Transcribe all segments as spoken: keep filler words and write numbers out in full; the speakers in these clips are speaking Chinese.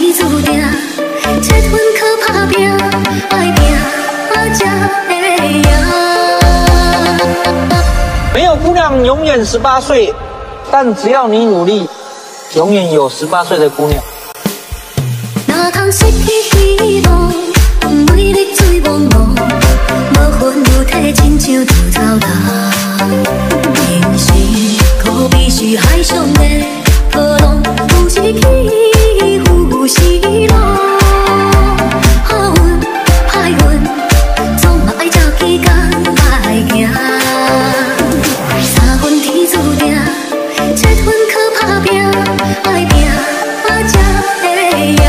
天注定，七分靠打拼，爱拼才会赢。 没有姑娘永远十八岁，但只要你努力，永远有十八岁的姑娘。 哪通失去希望，每日醉茫茫，无魂有体，亲像稻草人。人生可比是海上的波浪，有时起，有时落。好运歹运，总嘛爱照起工爱行。三分天注定，七分靠打拼，爱拼才会赢。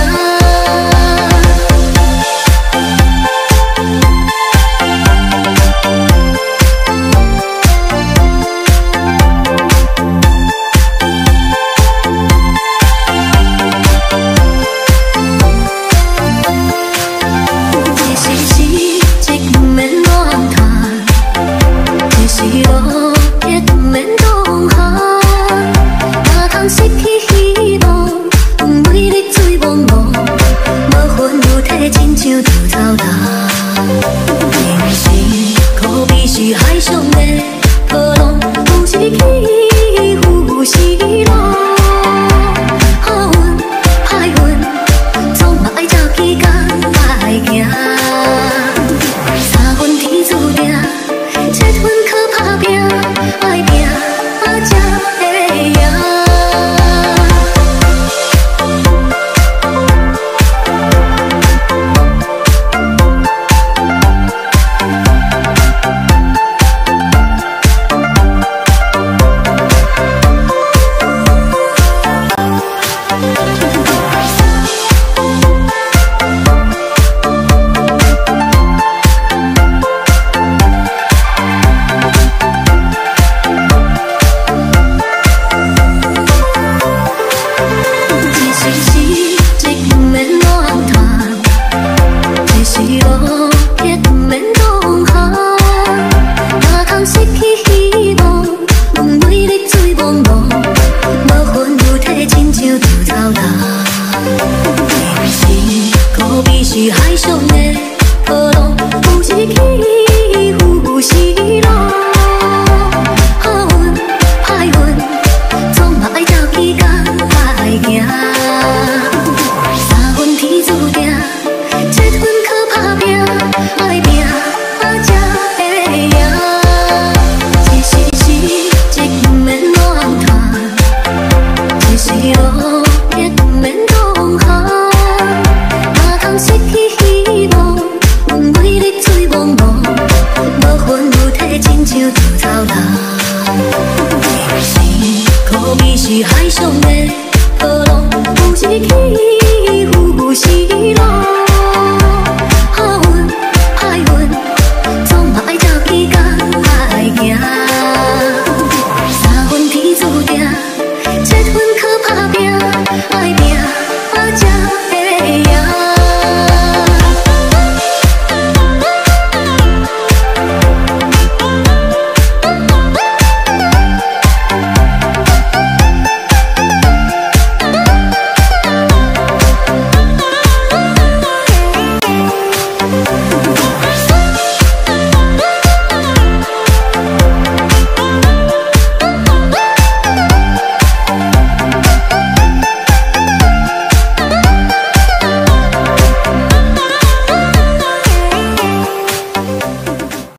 海上的波浪，有时起。